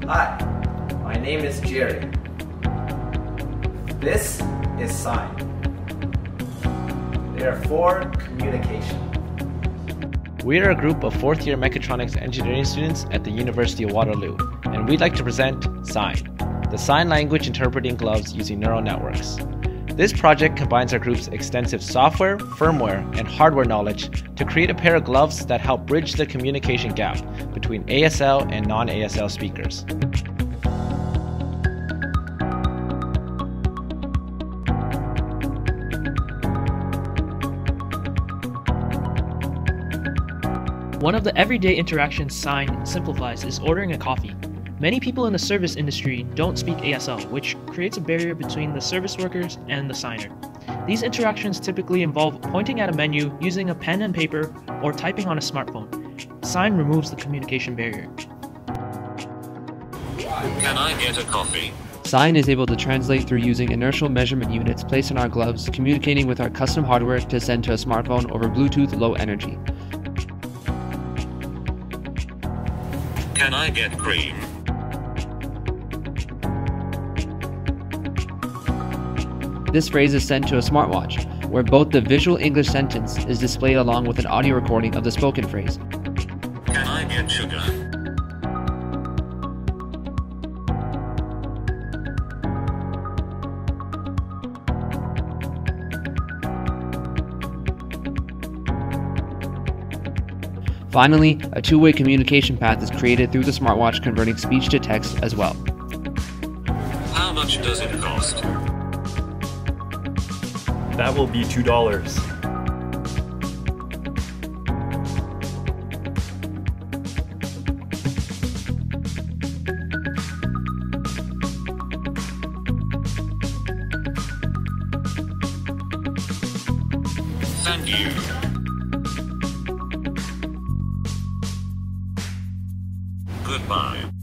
Hi, my name is Jerry. This is SIGNN. They are for communication. We are a group of fourth-year Mechatronics engineering students at the University of Waterloo, and we'd like to present SIGNN, the sign language interpreting gloves using neural networks. This project combines our group's extensive software, firmware, and hardware knowledge to create a pair of gloves that help bridge the communication gap between ASL and non-ASL speakers. One of the everyday interactions SIGNN simplifies is ordering a coffee. Many people in the service industry don't speak ASL, which creates a barrier between the service workers and the signer. These interactions typically involve pointing at a menu, using a pen and paper, or typing on a smartphone. SIGNN removes the communication barrier. Can I get a coffee? SIGNN is able to translate through using inertial measurement units placed on our gloves, communicating with our custom hardware to send to a smartphone over Bluetooth Low Energy. Can I get cream? This phrase is sent to a smartwatch, where both the visual English sentence is displayed along with an audio recording of the spoken phrase. Can I get sugar? Finally, a two-way communication path is created through the smartwatch, converting speech to text as well. How much does it cost? That will be $2. Thank you. Goodbye.